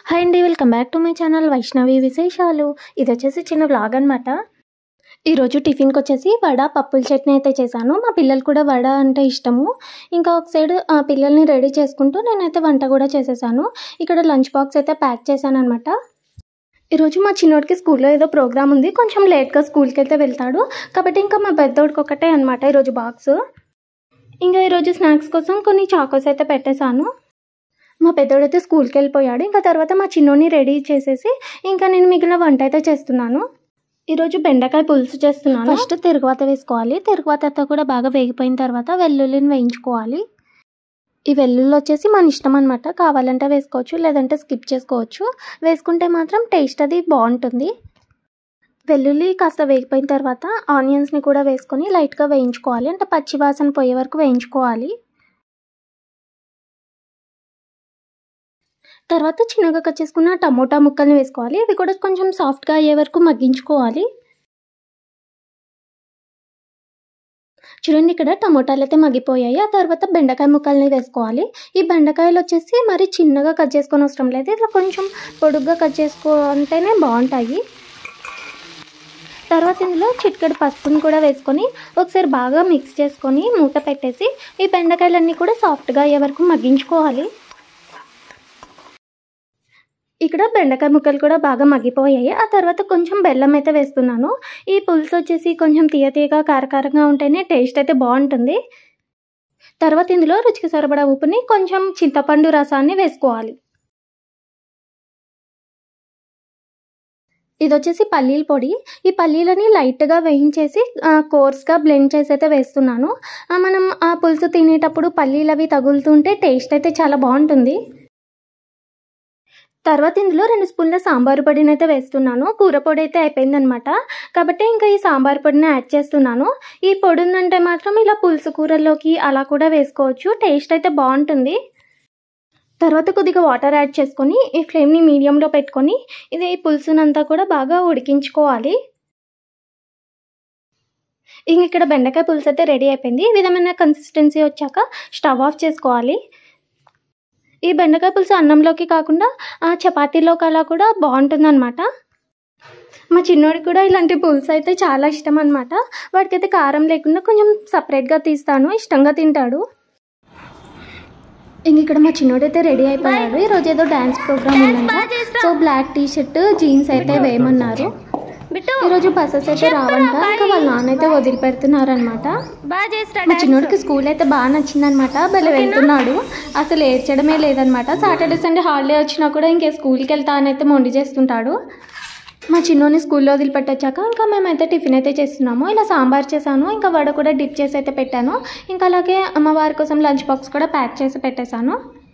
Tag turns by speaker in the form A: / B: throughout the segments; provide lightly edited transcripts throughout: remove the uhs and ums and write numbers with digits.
A: Hi అండి, welcome back to my channel Vaishnavi విశేషాలు. ఇది వచ్చేసి చిన్న వ్లాగ్ అనమాట. ఈరోజు టిఫిన్కి వచ్చేసి వడ పప్పుల చట్నీ అయితే చేశాను. మా పిల్లలు కూడా వడ అంటే ఇష్టము. ఇంకా ఒక సైడ్ ఆ పిల్లల్ని రెడీ చేసుకుంటూ నేనైతే వంట కూడా చేసేసాను. ఇక్కడ లంచ్ బాక్స్ అయితే ప్యాక్ చేశాను అనమాట. ఈరోజు మా చిన్నోడికి స్కూల్లో ఏదో ప్రోగ్రామ్ ఉంది, కొంచెం లేట్గా స్కూల్కి అయితే వెళ్తాడు కాబట్టి ఇంకా మా పెద్దోడికి ఒకటే అనమాట ఈరోజు బాక్స్. ఇంకా ఈరోజు స్నాక్స్ కోసం కొన్ని చాకోస్ అయితే పెట్టేశాను. మా పెద్దోడైతే స్కూల్కి వెళ్ళిపోయాడు. ఇంకా తర్వాత మా చిన్నోని రెడీ చేసేసి ఇంకా నేను మిగిలిన వంట అయితే చేస్తున్నాను. ఈరోజు బెండకాయ పులుసు చేస్తున్నాను. ఫస్ట్ తిరుగువాత వేసుకోవాలి. తిరుగువాత కూడా బాగా వేగిపోయిన తర్వాత వెల్లుల్లిని వేయించుకోవాలి. ఈ వెల్లుల్లి వచ్చేసి మన ఇష్టం అనమాట, కావాలంటే వేసుకోవచ్చు లేదంటే స్కిప్ చేసుకోవచ్చు. వేసుకుంటే మాత్రం టేస్ట్ అది బాగుంటుంది. వెల్లుల్లి కాస్త వేగిపోయిన తర్వాత ఆనియన్స్ని కూడా వేసుకొని లైట్గా వేయించుకోవాలి, అంటే పచ్చి వాసన పోయే వరకు వేయించుకోవాలి. తర్వాత చిన్నగా కట్ చేసుకున్న టమోటా ముక్కల్ని వేసుకోవాలి. ఇవి కూడా కొంచెం సాఫ్ట్గా అయ్యే వరకు మగ్గించుకోవాలి. చూడండి, ఇక్కడ టమోటాలు అయితే మగ్గిపోయాయి. ఆ తర్వాత బెండకాయ ముక్కల్ని వేసుకోవాలి. ఈ బెండకాయలు వచ్చేసి మరి చిన్నగా కట్ చేసుకొని అవసరం లేదు, ఇట్లా కొంచెం పొడుగ్గా కట్ చేసుకుంటేనే బాగుంటాయి. తర్వాత ఇందులో చిటికెడు పసుపుని కూడా వేసుకొని ఒకసారి బాగా మిక్స్ చేసుకొని మూత పెట్టేసి ఈ బెండకాయలన్నీ కూడా సాఫ్ట్గా అయ్యే వరకు మగ్గించుకోవాలి. ఇక్కడ బెండకాయ ముక్కలు కూడా బాగా మగ్గిపోయాయి. ఆ తర్వాత కొంచెం బెల్లం అయితే వేస్తున్నాను. ఈ పులుసు వచ్చేసి కొంచెం తీయగా కారకారంగా ఉంటేనే టేస్ట్ అయితే బాగుంటుంది. తర్వాత ఇందులో రుచికి సరిపడా ఉప్పుని, కొంచెం చింతపండు రసాన్ని వేసుకోవాలి. ఇది వచ్చేసి పల్లీల పొడి. ఈ పల్లీలని లైట్గా వేయించేసి కోర్స్గా బ్లెండ్ చేసి అయితే వేస్తున్నాను. మనం ఆ పులుసు తినేటప్పుడు పల్లీలు అవి తగులుతుంటే టేస్ట్ అయితే చాలా బాగుంటుంది. తర్వాత ఇందులో 2 స్పూన్ల సాంబారు పొడిని అయితే వేస్తున్నాను. కూర పొడి అయితే అయిపోయిందనమాట కాబట్టి ఇంకా ఈ సాంబార్ పొడిని యాడ్ చేస్తున్నాను. ఈ పొడి ఉందంటే మాత్రం ఇలా పులుసు కూరల్లోకి అలా కూడా వేసుకోవచ్చు, టేస్ట్ అయితే బాగుంటుంది. తర్వాత కొద్దిగా వాటర్ యాడ్ చేసుకొని ఈ ఫ్లేమ్ని మీడియంలో పెట్టుకొని ఇది పులుసునంతా కూడా బాగా ఉడికించుకోవాలి. ఇంక ఇక్కడ బెండకాయ పులుసు అయితే రెడీ అయిపోయింది. ఈ విధమైన కన్సిస్టెన్సీ వచ్చాక స్టవ్ ఆఫ్ చేసుకోవాలి. ఈ బెండకాయ పులుసు అన్నంలోకి కాకుండా చపాతీలోకి అలా కూడా బాగుంటుందన్నమాట. మా చిన్నోడికి కూడా ఇలాంటి పులుసు అయితే చాలా ఇష్టం అనమాట. వాడికైతే కారం లేకుండా కొంచెం సపరేట్గా తీస్తాను, ఇష్టంగా తింటాడు. ఇంక ఇక్కడ మా చిన్నోడైతే రెడీ అయిపోయాడు. ఈరోజు ఏదో డ్యాన్స్ ప్రోగ్రామ్ ఉందంట, so black T shirt jeans అయితే వేయమన్నారు. ఈరోజు బస్సెస్ అయితే రావంట, ఇంకా వాళ్ళ నాన్న అయితే వదిలిపెడుతున్నారు అనమాట. మా చిన్నోడికి స్కూల్ అయితే బాగా నచ్చిందనమాట, భలే వెళ్తున్నాడు, అసలు ఏడ్చడమే లేదనమాట. సాటర్డే సండే హాలిడే వచ్చినా కూడా ఇంకే స్కూల్కి వెళ్తా అని అయితే మొండి చేస్తుంటాడు. మా చిన్నోని స్కూల్లో వదిలిపెట్టొచ్చాక ఇంకా మేమైతే టిఫిన్ అయితే చేస్తున్నాము. ఇలా సాంబార్ చేశాను, ఇంకా వడ కూడా డిప్ చేసి అయితే పెట్టాను. ఇంకా అలాగే అమ్మవారి కోసం లంచ్ బాక్స్ కూడా ప్యాక్ చేసి పెట్టేశాను.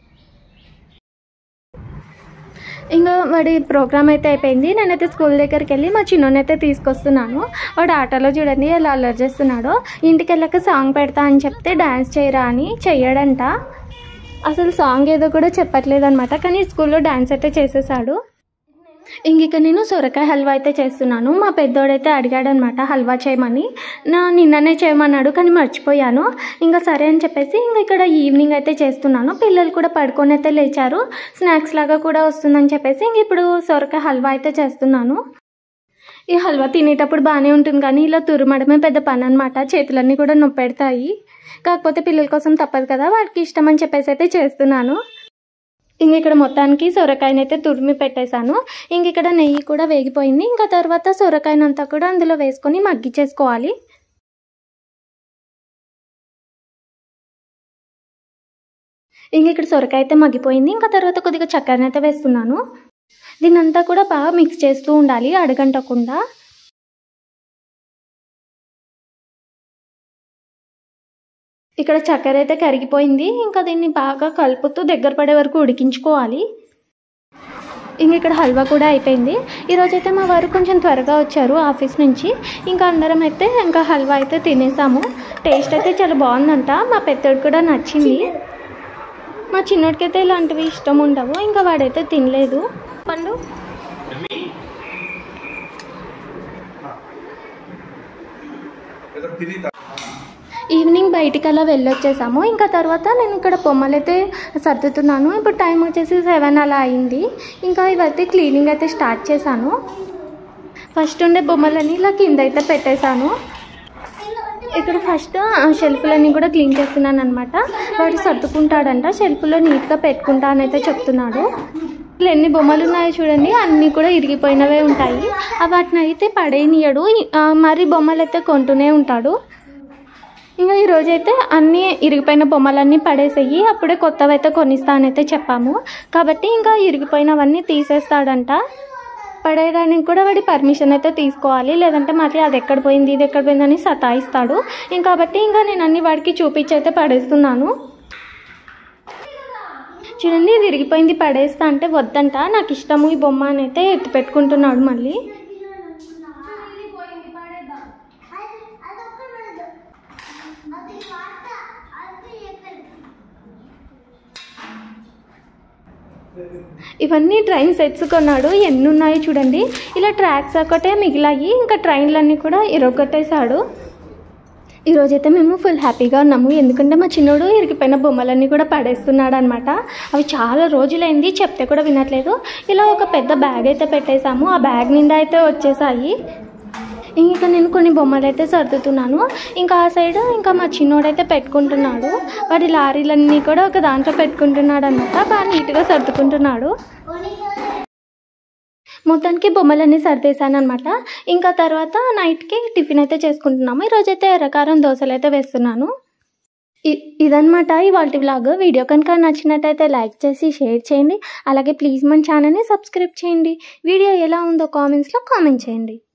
A: ఇంకా వాడి ప్రోగ్రామ్ అయితే అయిపోయింది. నేనైతే స్కూల్ దగ్గరికి వెళ్ళి మా చిన్నోని అయితే తీసుకొస్తున్నాను. వాడు ఆటోలో చూడండి ఎలా అల్లరి చేస్తున్నాడో. ఇంటికి వెళ్ళాక సాంగ్ పెడతా అని చెప్తే డ్యాన్స్ చేయరా అని చెయ్యడంట. అసలు సాంగ్ ఏదో కూడా చెప్పట్లేదు అనమాట, కానీ స్కూల్లో డ్యాన్స్ అయితే చేసేసాడు. ఇంక నేను సొరకాయ హల్వా అయితే చేస్తున్నాను. మా పెద్దోడైతే అడిగాడనమాట హల్వా చేయమని. నిన్ననే చేయమన్నాడు కానీ మర్చిపోయాను. ఇంకా సరే అని చెప్పేసి ఇక్కడ ఈవినింగ్ అయితే చేస్తున్నాను. పిల్లలు కూడా పడుకొని అయితే లేచారు, స్నాక్స్ లాగా కూడా వస్తుందని చెప్పేసి ఇప్పుడు సొరకాయ హల్వా అయితే చేస్తున్నాను. ఈ హల్వా తినేటప్పుడు బాగానే ఉంటుంది కానీ ఇలా తురమడమే పెద్ద పని అనమాట, చేతులన్నీ కూడా నొప్పి పెడతాయి. కాకపోతే పిల్లల కోసం తప్పదు కదా, వాడికి ఇష్టం అని చెప్పేసి అయితే చేస్తున్నాను. ఇక్కడ మొత్తానికి సొరకాయని అయితే తురిమి పెట్టేశాను. ఇక్కడ నెయ్యి కూడా వేగిపోయింది. ఇంకా తర్వాత సొరకాయనంతా కూడా అందులో వేసుకొని మగ్గిచ్చేసుకోవాలి. ఇక్కడ సొరకాయ అయితే మగ్గిపోయింది. ఇంకా తర్వాత కొద్దిగా చక్కెరని అయితే వేస్తున్నాను. దీన్నంతా కూడా బాగా మిక్స్ చేస్తూ ఉండాలి అడగంటకుండా. ఇక్కడ చక్కెర అయితే కరిగిపోయింది. ఇంకా దీన్ని బాగా కలుపుతూ దగ్గర పడే వరకు ఉడికించుకోవాలి. ఇక్కడ హల్వా కూడా అయిపోయింది. ఈరోజైతే మా వారు కొంచెం త్వరగా వచ్చారు ఆఫీస్ నుంచి. ఇంకా అందరం అయితే ఇంకా హల్వా అయితే తినేసాము. టేస్ట్ అయితే చాలా బాగుందంట, మా పెద్దోడు కూడా నచ్చింది. మా చిన్నోడికైతే ఇలాంటివి ఇష్టం ఉండవు, ఇంకా వాడైతే తినలేదు. పండు ఈవినింగ్ బయటికి అలా వెళ్ళొచ్చేసాము. ఇంకా తర్వాత నేను ఇక్కడ బొమ్మలైతే సర్దుతున్నాను. ఇప్పుడు టైం వచ్చేసి 7 అలా అయింది. ఇంకా ఇవైతే క్లీనింగ్ అయితే స్టార్ట్ చేశాను. ఫస్ట్ ఉండే బొమ్మలని ఇలా కింద అయితే పెట్టేశాను. ఇక్కడ ఫస్ట్ షెల్ఫ్లన్నీ కూడా క్లీన్ చేస్తున్నాను అనమాట. వాడు సర్దుకుంటాడంట, షెల్ఫ్లో నీట్గా పెట్టుకుంటా అని అయితే చెప్తున్నాడు. ఇలా ఎన్ని బొమ్మలు ఉన్నాయో చూడండి, అన్నీ కూడా ఇరిగిపోయినవే ఉంటాయి. వాటిని అయితే పడేయనీయడు, మరి బొమ్మలు అయితే కొంటూనే ఉంటాడు. ఇంకా ఈరోజైతే అన్నీ ఇరిగిపోయిన బొమ్మలన్నీ పడేసేయి, అప్పుడే కొత్తవి అయితే కొనిస్తానైతే చెప్పాము. కాబట్టి ఇంకా ఇరిగిపోయినవన్నీ తీసేస్తాడంట. పడేయడానికి కూడా వాడి పర్మిషన్ అయితే తీసుకోవాలి, లేదంటే మళ్ళీ అది ఎక్కడ పోయింది ఇది ఎక్కడ పోయిందని సతాయిస్తాడు. కాబట్టి ఇంకా నేను అన్ని వాడికి చూపించి అయితే పడేస్తున్నాను. చూడండి, ఇది ఇరిగిపోయింది పడేస్తా అంటే వద్దంట, నాకు ఇష్టము ఈ బొమ్మ అని అయితే ఎత్తి పెట్టుకుంటున్నాడు. మళ్ళీ ఇవన్నీ ట్రైన్ సెట్స్ కొన్నాడు. ఎన్ని ఉన్నాయో చూడండి. ఇలా ట్రాక్స్ ఒకటే మిగిలాయి, ఇంకా ట్రైన్లన్నీ కూడా ఇరగొట్టేశాడు. ఈరోజైతే మేము ఫుల్ హ్యాపీగా ఉన్నాము, ఎందుకంటే మా చిన్నోడు ఇరిగిపోయిన బొమ్మలన్నీ కూడా పడేస్తున్నాడు అనమాట. అవి చాలా రోజులైంది, చెప్తే కూడా వినట్లేదు. ఇలా ఒక పెద్ద బ్యాగ్ అయితే పెట్టేశాము, ఆ బ్యాగ్ నిండా అయితే వచ్చేసాయి. ఇంకా నేను కొన్ని బొమ్మలు అయితే సర్దుతున్నాను. ఇంకా ఆ సైడ్ ఇంకా మా చిన్నోడైతే పెట్టుకుంటున్నాడు. వాడి లారీలన్నీ కూడా ఒక దాంట్లో పెట్టుకుంటున్నాడు అనమాట. బాగా నీట్గా సర్దుకుంటున్నాడు. మొత్తానికి బొమ్మలన్నీ సర్దేశాను అనమాట. ఇంకా తర్వాత నైట్కి టిఫిన్ అయితే చేసుకుంటున్నాము. ఈరోజైతే ఎర్రకారం దోశలు అయితే వేస్తున్నాను. ఇదనమాట ఇవాల్టి వ్లాగ్. వీడియో కనుక నచ్చినట్టయితే లైక్ చేసి షేర్ చేయండి. అలాగే ప్లీజ్ మన ఛానల్ని సబ్స్క్రైబ్ చేయండి. వీడియో ఎలా ఉందో కామెంట్స్లో కామెంట్ చేయండి.